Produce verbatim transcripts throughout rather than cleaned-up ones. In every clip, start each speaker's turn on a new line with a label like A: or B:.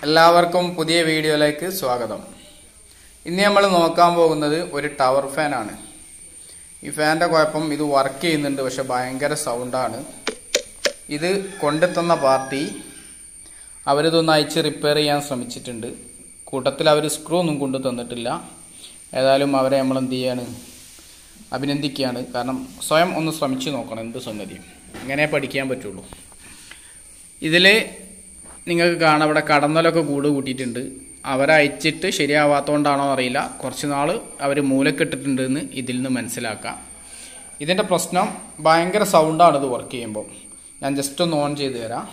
A: എല്ലാവർക്കും പുതിയ വീഡിയോയിലേക്ക് സ്വാഗതം. ഇന്ന് നമ്മൾ നോക്കാൻ പോകുന്നത് ഒരു ടവർ ഫാൻ ആണ്. ഈ ഫാനിന്റെ കുഴപ്പം ഇത് വർക്ക് ചെയ്യുന്നുണ്ട്, പക്ഷെ ഭയങ്കര സൗണ്ടാണ്. ഇത് കൊണ്ടെത്തുന്ന പാർട്ടി അവരിതൊന്ന് അയച്ച് റിപ്പയർ ചെയ്യാൻ ശ്രമിച്ചിട്ടുണ്ട്. കൂട്ടത്തിൽ അവർ സ്ക്രൂ ഒന്നും കൊണ്ടു തന്നിട്ടില്ല. ഏതായാലും അവരെ നമ്മൾ എന്ത് ചെയ്യാണ്, അഭിനന്ദിക്കുകയാണ്. കാരണം സ്വയം ഒന്ന് ശ്രമിച്ചു നോക്കണം എന്ത് സംഗതിയും, ഇങ്ങനെ പഠിക്കാൻ പറ്റുള്ളൂ. ഇതിൽ നിങ്ങൾക്ക് കാണാം, ഇവിടെ കടന്നലൊക്കെ കൂട് കൂട്ടിയിട്ടുണ്ട്. അവരയച്ചിട്ട് ശരിയാവാത്തതുകൊണ്ടാണോ അറിയില്ല, കുറച്ച് നാൾ അവർ മൂലക്കെട്ടിട്ടുണ്ടെന്ന് ഇതിൽ നിന്ന് മനസ്സിലാക്കാം. ഇതിൻ്റെ പ്രശ്നം ഭയങ്കര സൗണ്ടാണ് ഇത് വർക്ക് ചെയ്യുമ്പോൾ. ഞാൻ ജസ്റ്റ് ഒന്ന് ഓൺ ചെയ്ത് തരാം.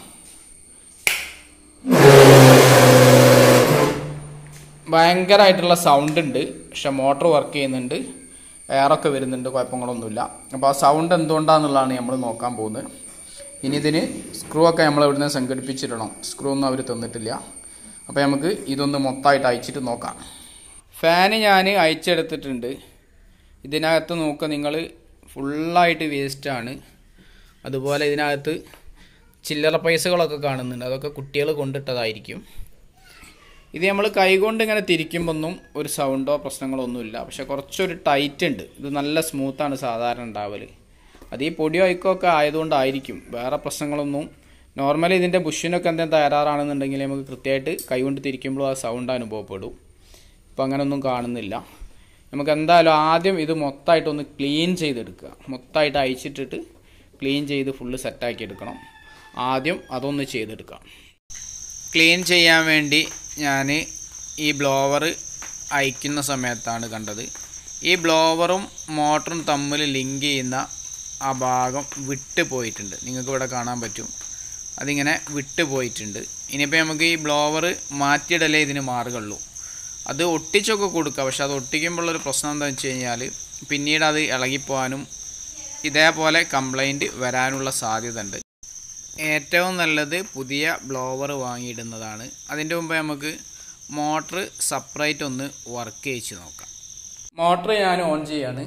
A: ഭയങ്കരമായിട്ടുള്ള സൗണ്ട് ഉണ്ട്, പക്ഷെ മോട്ടർ വർക്ക് ചെയ്യുന്നുണ്ട്, എയറൊക്കെ വരുന്നുണ്ട്, കുഴപ്പങ്ങളൊന്നുമില്ല. അപ്പോൾ ആ സൗണ്ട് എന്തുകൊണ്ടാണെന്നുള്ളതാണ് നമ്മൾ നോക്കാൻ പോകുന്നത്. ഇനി ഇതിന് സ്ക്രൂ ഒക്കെ നമ്മൾ ഇവിടുന്ന് സംഘടിപ്പിച്ചിടണം. സ്ക്രൂ ഒന്നും അവർ തന്നിട്ടില്ല. അപ്പോൾ നമുക്ക് ഇതൊന്ന് മൊത്തമായിട്ട് അയച്ചിട്ട് നോക്കാം. ഫാന് ഞാൻ അയച്ചെടുത്തിട്ടുണ്ട്. ഇതിനകത്ത് നോക്കുക, നിങ്ങൾ ഫുള്ളായിട്ട് വേസ്റ്റാണ്. അതുപോലെ ഇതിനകത്ത് ചില്ലറ പൈസകളൊക്കെ കാണുന്നുണ്ട്, അതൊക്കെ കുട്ടികൾ കൊണ്ടിട്ടതായിരിക്കും. ഇത് നമ്മൾ കൈകൊണ്ട് ഇങ്ങനെ തിരിക്കുമ്പോഴൊന്നും ഒരു സൗണ്ടോ പ്രശ്നങ്ങളോ ഒന്നുമില്ല, പക്ഷെ കുറച്ചൊരു ടൈറ്റ് ഉണ്ട്. ഇത് നല്ല സ്മൂത്താണ് സാധാരണ ഉണ്ടാവൽ. അത് ഈ പൊടിയോ അയക്കമൊക്കെ ആയതുകൊണ്ടായിരിക്കും, വേറെ പ്രശ്നങ്ങളൊന്നും. നോർമലി ഇതിൻ്റെ ബുഷിനൊക്കെ എന്തെങ്കിലും തയ്യാറാണെന്നുണ്ടെങ്കിൽ നമുക്ക് കൃത്യമായിട്ട് കൈകൊണ്ട് തിരിക്കുമ്പോൾ ആ സൗണ്ട് അനുഭവപ്പെടും. ഇപ്പം അങ്ങനെയൊന്നും കാണുന്നില്ല. നമുക്ക് എന്തായാലും ആദ്യം ഇത് മൊത്തമായിട്ടൊന്ന് ക്ലീൻ ചെയ്തെടുക്കുക. മൊത്തമായിട്ട് അയച്ചിട്ടിട്ട് ക്ലീൻ ചെയ്ത് ഫുള്ള് സെറ്റാക്കി എടുക്കണം. ആദ്യം അതൊന്ന് ചെയ്തെടുക്കാം. ക്ലീൻ ചെയ്യാൻ വേണ്ടി ഞാൻ ഈ ബ്ലോവർ അയക്കുന്ന സമയത്താണ് കണ്ടത്, ഈ ബ്ലോവറും മോട്ടറും തമ്മിൽ ലിങ്ക് ചെയ്യുന്ന ആ ഭാഗം വിട്ട് പോയിട്ടുണ്ട്. നിങ്ങൾക്ക് ഇവിടെ കാണാൻ പറ്റും, അതിങ്ങനെ വിട്ട് പോയിട്ടുണ്ട്. ഇനിയിപ്പോൾ നമുക്ക് ഈ ബ്ലോവർ മാറ്റിയിടലേ ഇതിന് മാർഗമുള്ളൂ. അത് ഒട്ടിച്ചൊക്കെ കൊടുക്കുക, പക്ഷെ അത് ഒട്ടിക്കുമ്പോഴുള്ളൊരു പ്രശ്നം എന്താണെന്ന് വെച്ച് കഴിഞ്ഞാൽ പിന്നീട് അത് ഇളകിപ്പോകാനും ഇതേപോലെ കംപ്ലൈൻറ്റ് വരാനുള്ള സാധ്യത ഉണ്ട്. ഏറ്റവും നല്ലത് പുതിയ ബ്ലോവർ വാങ്ങിയിടുന്നതാണ്. അതിൻ്റെ മുമ്പ് നമുക്ക് മോട്ടർ സെപ്പറേറ്റ് ഒന്ന് വർക്ക് ചെയ്യിച്ച് നോക്കാം. മോട്ടർ ഞാൻ ഓൺ ചെയ്യാണ്.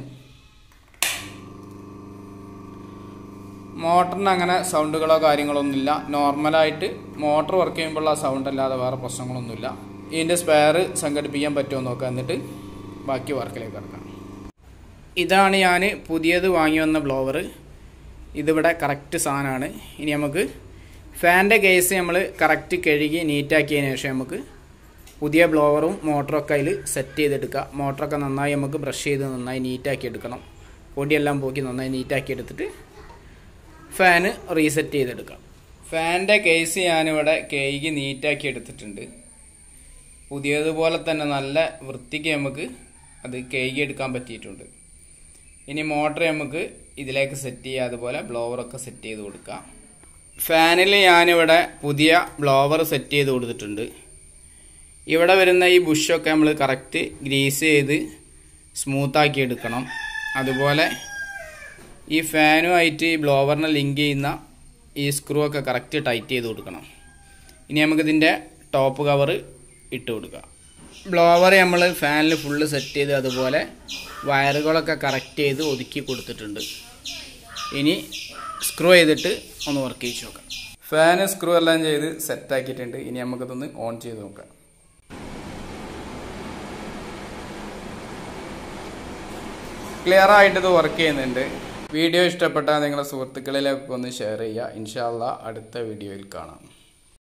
A: മോട്ടറിന് അങ്ങനെ സൗണ്ടുകളോ കാര്യങ്ങളൊന്നുമില്ല. നോർമലായിട്ട് മോട്ടർ വർക്ക് ചെയ്യുമ്പോഴുള്ള സൗണ്ട് അല്ലാതെ വേറെ പ്രശ്നങ്ങളൊന്നുമില്ല. ഇതിൻ്റെ സ്പെയർ സംഘടിപ്പിക്കാൻ പറ്റുമോ നോക്കാം, എന്നിട്ട് ബാക്കി വർക്കിലേക്ക് കിടക്കാം. ഇതാണ് ഞാൻ പുതിയത് വാങ്ങി വന്ന ബ്ലോവർ. ഇതിവിടെ കറക്റ്റ് സാധനമാണ്. ഇനി നമുക്ക് ഫാനിൻ്റെ കേസ് നമ്മൾ കറക്റ്റ് കഴുകി നീറ്റാക്കിയതിന് ശേഷം നമുക്ക് പുതിയ ബ്ലോവറും മോട്ടറൊക്കെ അതിൽ സെറ്റ് ചെയ്തെടുക്കുക. മോട്ടറൊക്കെ നന്നായി നമുക്ക് ബ്രഷ് ചെയ്ത് നന്നായി നീറ്റാക്കി എടുക്കണം. പൊടിയെല്ലാം പോക്കി നന്നായി നീറ്റാക്കി എടുത്തിട്ട് ഫാന് റീസെറ്റ് ചെയ്തെടുക്കാം. ഫാനിൻ്റെ കേസ് ഞാനിവിടെ കഴുകി നീറ്റാക്കി എടുത്തിട്ടുണ്ട്. പുതിയതുപോലെ തന്നെ നല്ല വൃത്തിക്ക് നമുക്ക് അത് കഴുകി എടുക്കാൻ പറ്റിയിട്ടുണ്ട്. ഇനി മോട്ടർ നമുക്ക് ഇതിലേക്ക് സെറ്റ് ചെയ്യുക, അതുപോലെ ബ്ലോവറൊക്കെ സെറ്റ് ചെയ്ത് കൊടുക്കാം. ഫാനിൽ ഞാനിവിടെ പുതിയ ബ്ലോവർ സെറ്റ് ചെയ്ത് കൊടുത്തിട്ടുണ്ട്. ഇവിടെ വരുന്ന ഈ ബുഷൊക്കെ നമ്മൾ കറക്റ്റ് ഗ്രീസ് ചെയ്ത് സ്മൂത്താക്കി എടുക്കണം. അതുപോലെ ഈ ഫാനുമായിട്ട് ഈ ബ്ലോവറിനെ ലിങ്ക് ചെയ്യുന്ന ഈ സ്ക്രൂ ഒക്കെ കറക്റ്റ് ടൈറ്റ് ചെയ്ത് കൊടുക്കണം. ഇനി നമുക്കിതിൻ്റെ ടോപ്പ് കവർ ഇട്ട് കൊടുക്കാം. ബ്ലോവർ നമ്മൾ ഫാനിൽ ഫുള്ള് സെറ്റ് ചെയ്ത് അതുപോലെ വയറുകളൊക്കെ കറക്റ്റ് ചെയ്ത് ഒതുക്കി കൊടുത്തിട്ടുണ്ട്. ഇനി സ്ക്രൂ ചെയ്തിട്ട് ഒന്ന് വർക്ക് ചെയ്ത് നോക്കാം. ഫാന് സ്ക്രൂ എല്ലാം ചെയ്ത് സെറ്റാക്കിയിട്ടുണ്ട്. ഇനി നമുക്കിതൊന്ന് ഓൺ ചെയ്ത് നോക്കാം. ക്ലിയർ ആയിട്ട് ഇത് വർക്ക് ചെയ്യുന്നുണ്ട്. വീഡിയോ ഇഷ്ടപ്പെട്ടാൽ നിങ്ങളുടെ സുഹൃത്തുക്കളിലേക്ക് ഒന്ന് ഷെയർ ചെയ്യുക. ഇൻഷാ അല്ലാഹ് അടുത്ത വീഡിയോയിൽ കാണാം.